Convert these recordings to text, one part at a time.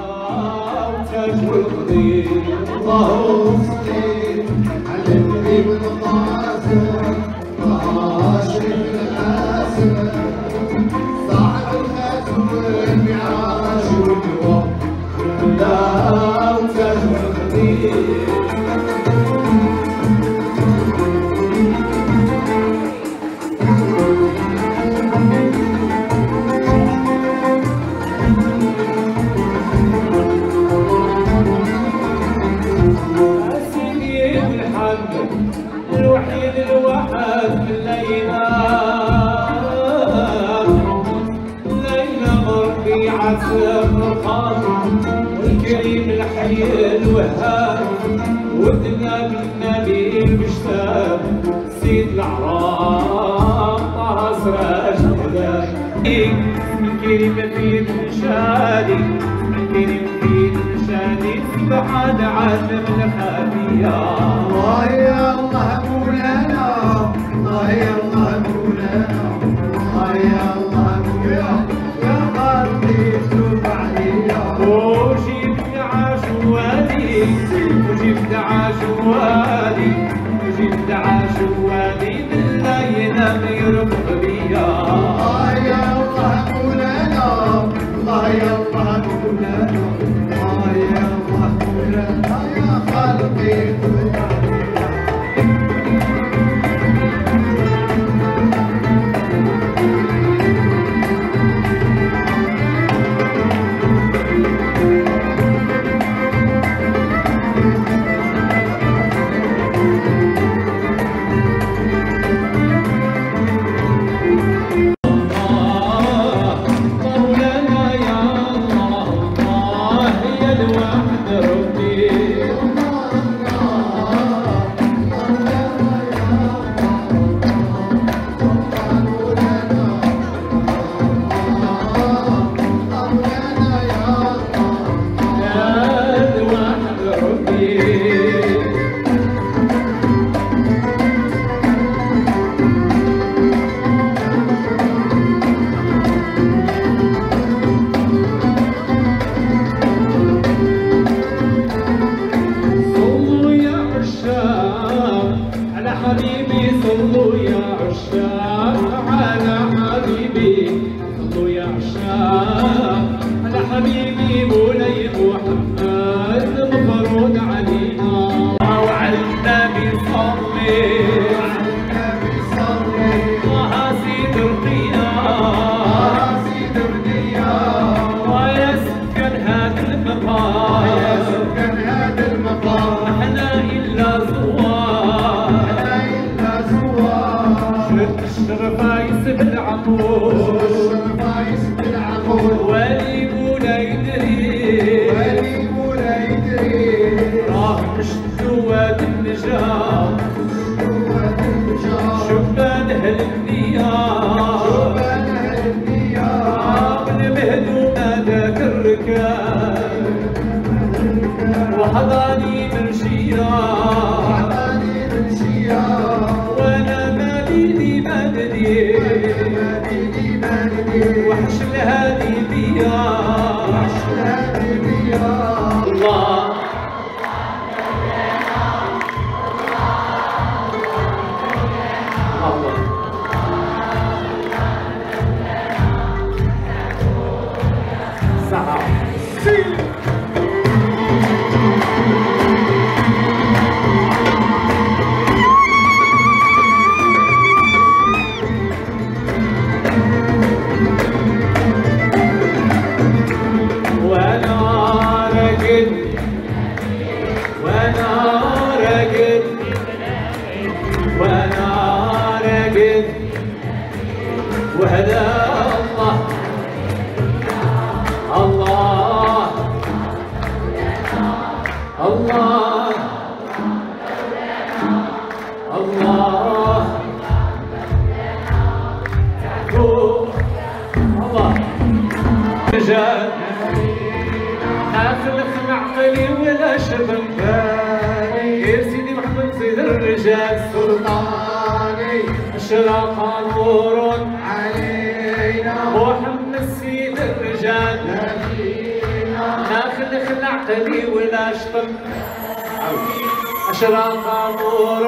وتاج والقدير اللهم صل على النبي والقاسم شريف القاسم صاحب الخاتم والمعراج والجواب لا وتاج والقدير الوحيد الوحد من ليلى مربي عسى الخاطر والكريم الحي الوهاب ودنا بالنبي المشتاق سيد العراب طه سراج الهدى من كريم في المشادي من كريم في المشادي سبحان عالم الخفيه الله يا الله مولانا الله يا الله مولانا الله يا الله مولانا يا قلبي توب عليا وجبت عاشوادي وجبت عاشوادي وجبت عاشوادي بالله ينام يرفق بيا الله يا الله مولانا الله يا الله مولانا الله يا الله مولانا يا قلبي توب صلوا يا عشاق على حبيبي صلوا يا عشاق على حبيبي مولاي محمد مفروض علينا وعلى النبي صلي طه سيد القيام ويسكن هذا المقام احنا الا زوار الشرفة يسب العقول ولي مولاي يدري راه مشدو واد النجاة شبان اهل الديار ونبهدو هذاك الركاب وحضاني من شيار وحش الهادي بيا الله وهذا الله الله الله الله رجال اخلق معقلي ولا شبن بالي يا سيدي محمد سيد الرجال سلطاني اشراق نور علينا محمد سيد الرجال نبينا خلخ العقلي ولا شطب أشراق نور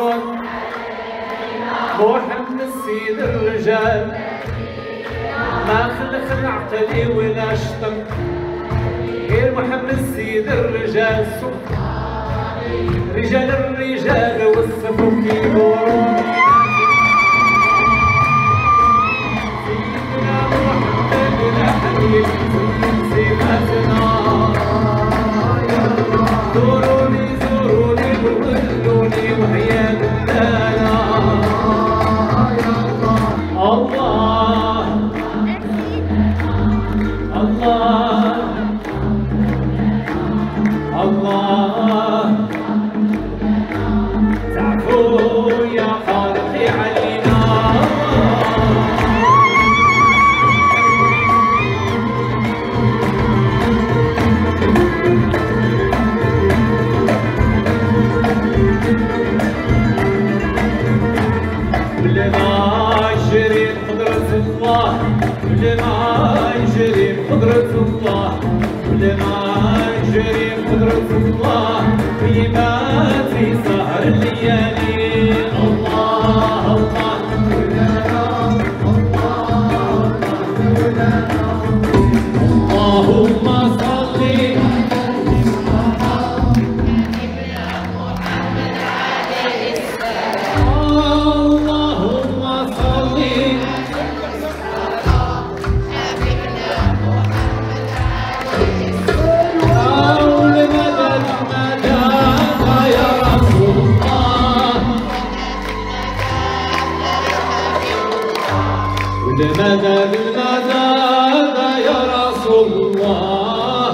محمد السيد الرجال ما خلخ العقلي ولا شطب غير محمد السيد الرجال رجال الرجال والصفوف يدورون سيدنا محمد الحبيب سماتنا زوروني زوروني وولوني وحيا دلانا الله الله الله تعفو يا خالقي علينا كل ما يجري بقدرة الله كل ما يجري بقدرة الله كل ما يجري بقدرة الله طيباتي سهر الليالي الله الله اللهم صل المدد المدد يا رسول الله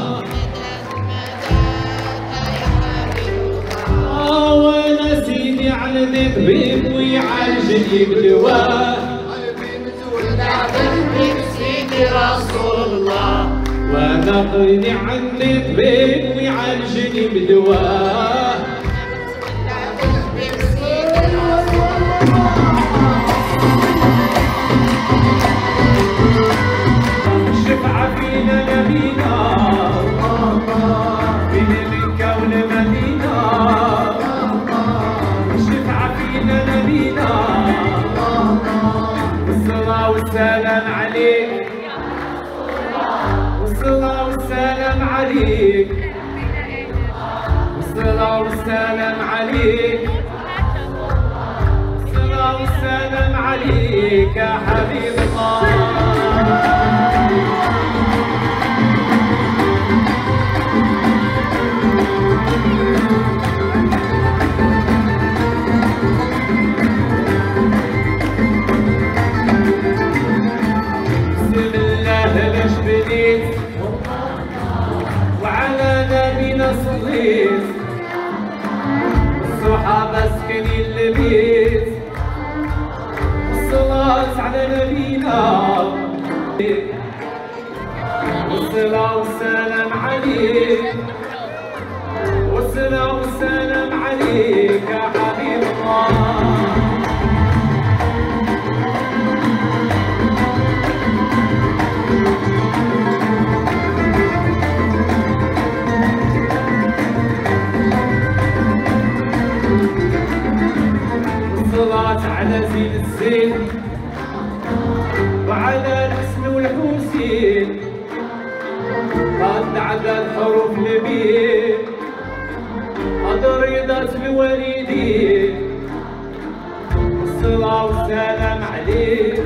وانا سيدي علمك بيك ويعالجني بدواه قلبي متولع بك سيدي رسول الله وانا قلبي عنك بيك ويعالجني بدواه الشفعة فينا نبينا بين مكة والمدينة الشفعة فينا نبينا والصلاة والسلام عليك والصلاة والسلام عليك والصلاة والسلام عليك والصلاة والسلام عليك يا حبيب الله وعلى نبينا صليت الصحابة سكنين البيت الصلاة على نبينا والصلاة والسلام عليك والصلاة والسلام عليك يا حبيب الله الصلاة على زين الزين وعلى الحسن والحسين قد عدد حروف البيت قد رضت الوالدين الصلاة والسلام عليك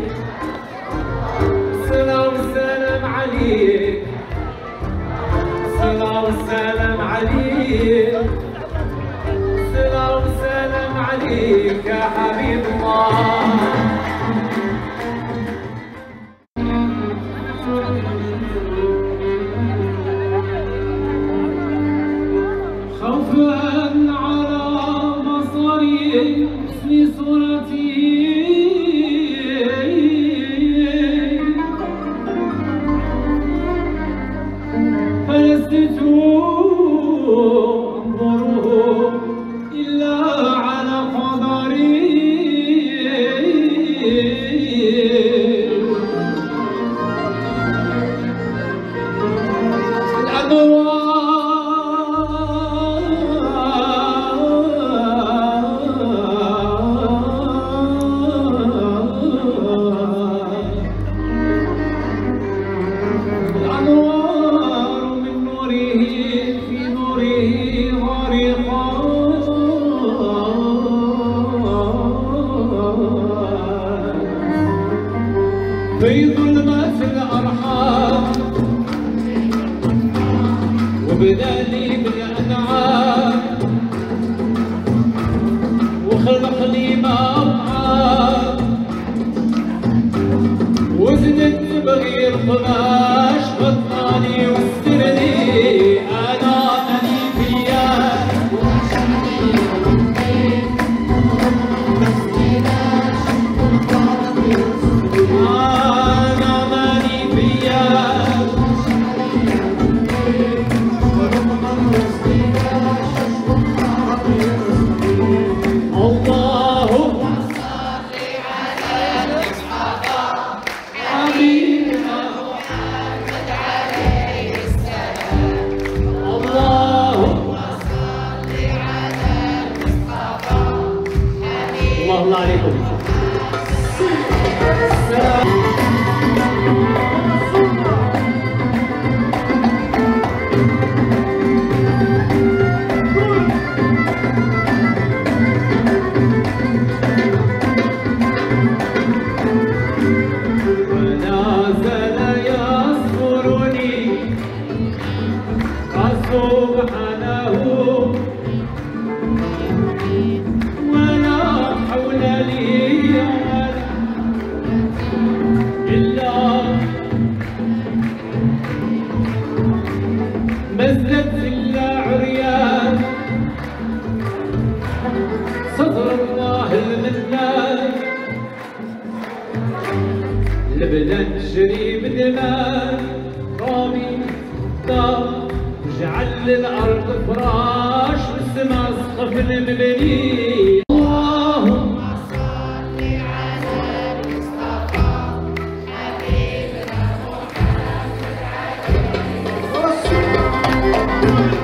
الصلاة والسلام عليك الصلاة والسلام عليك الصلاة والسلام عليك يا حبيب الله خوفا على مصاري حسن صورتي فلست انظره إلا على قدري الأدوار وبدالي بالأنعام وخلق لي مطعم وزنت بغير قماش غطاني واسترني أنا فياك أنا ماني فياك اللهم صل على المصطفى حبيبنا محمد عليه السلام. اللهم صل على المصطفى حبيبنا. الله عليكم. سبحانه ولا حول لي إلا مزت إلا عريان صدر الله المنان لبنان تجري بدماء رامي دار جعل الأرض فراش والسما سقف المبني. اللهم صل على المصطفى حبيبنا محمد عليه السلام.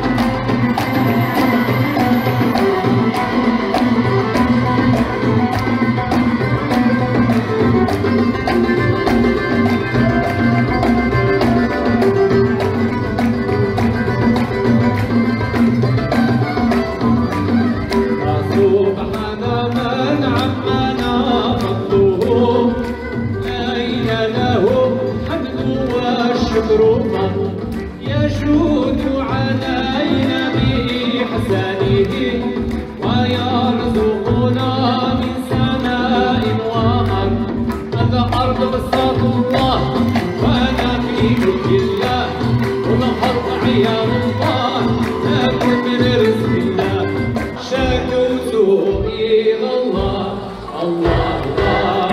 يجود علينا بإحسانه ويرزقنا من سماء وأرض. الأرض بساط الله وأنا في ملك الله والأرض عيال الله لكن من رزق الله شكوت إلى الله. الله الله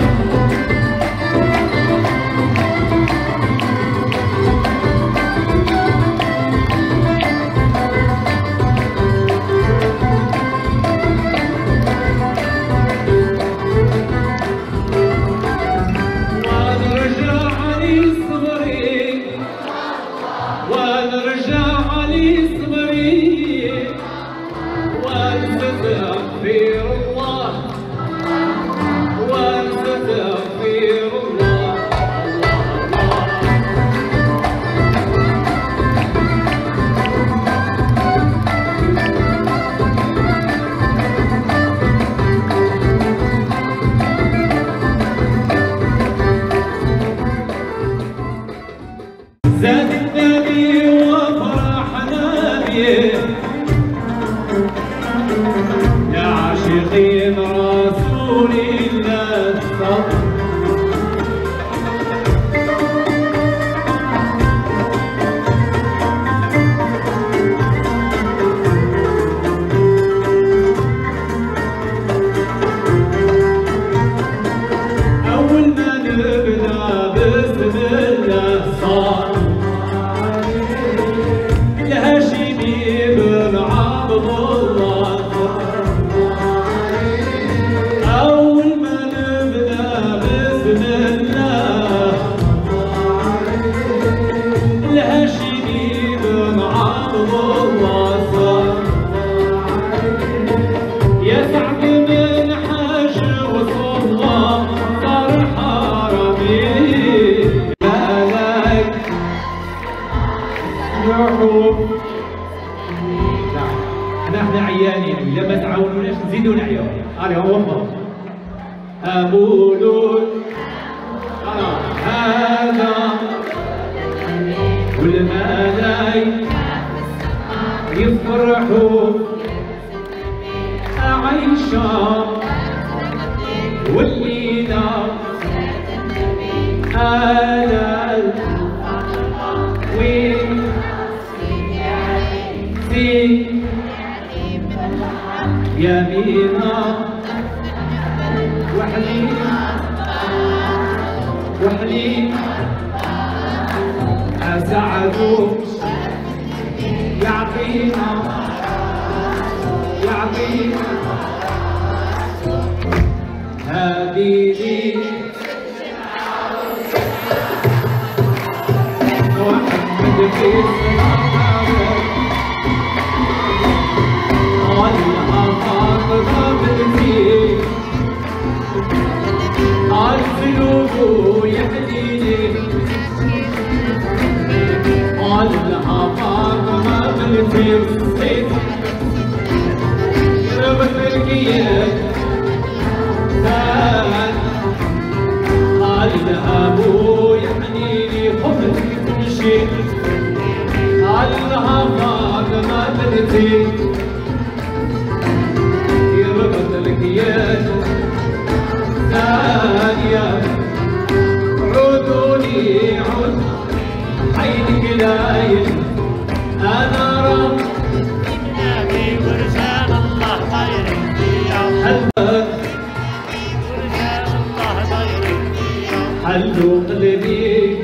زاد النبي وفرحنا به يا عاشقين رسول الله. أول ما نبدأ بسم الله صار الهاشمي بن عبد الله. أول ما نبدأ بسم الله الهاشمي بن عبد الله. يا سعد من حج وصلى صار حرمي مالك يعقوب. احنا عيانين اذا ما تعاونوناش نزيدوا نعيا. هذا هو الله. امول هذا والملاي فرحوا عيشة والليلة آلال وين زين يمينة وحليم وحليم أسعدوا يعطينا هذه لي محمد في الصحابة الأفاق قبلتي القلوب يحديني الأفاق قبلتي شربت الكيان الذهب يحنيني حب كل شيء الأفاق قبلتي يربط الكيان ثانية عودوني عود عينك لاين أنا رب نبي ورجال الله خير فيهم ورجال الله خير فيهم حلوا قلبي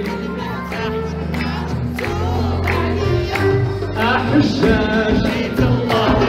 أحشاش بيت الله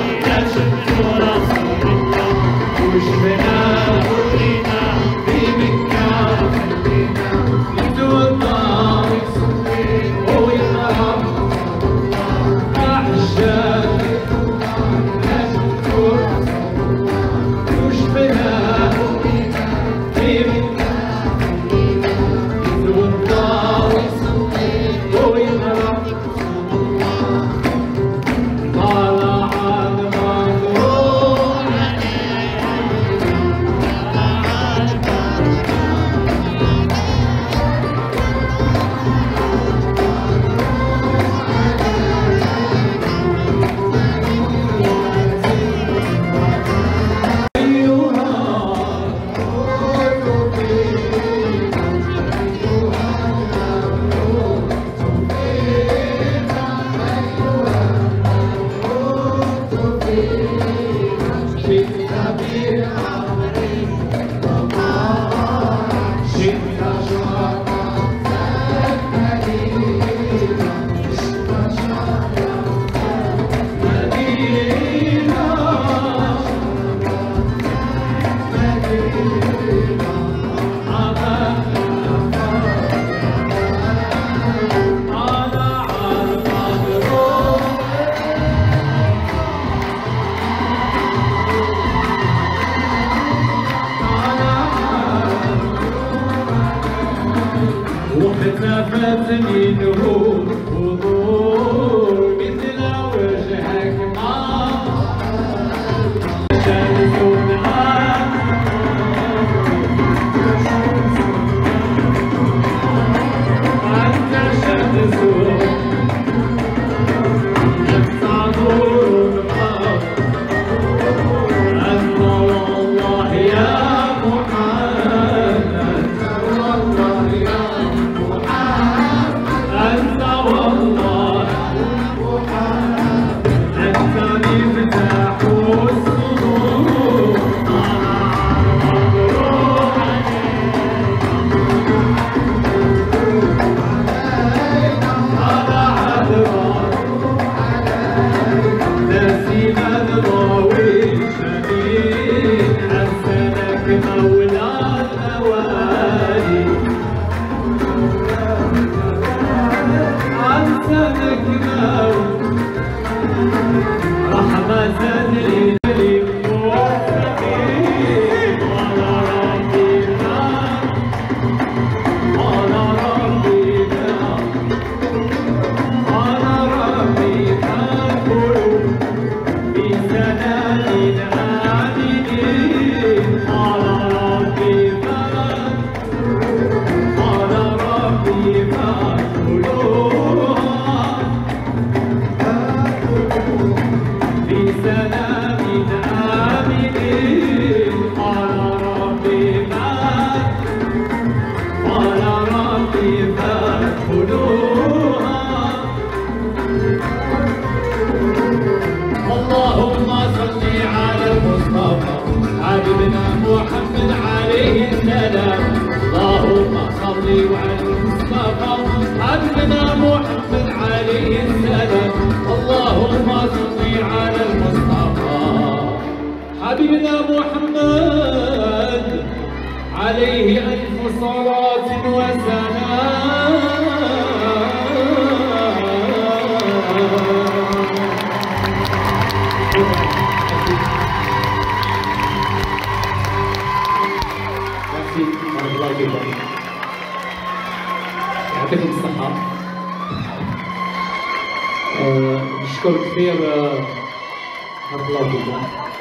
عليه ألف صلاة وسلام. بارك الله فيكم. يعطيكم الصحة. نشكر كثير. بارك الله فيكم.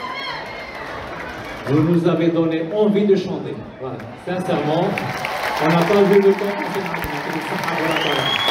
Vous nous avez donné envie de chanter. Voilà. Sincèrement, on n'a pas vu le temps.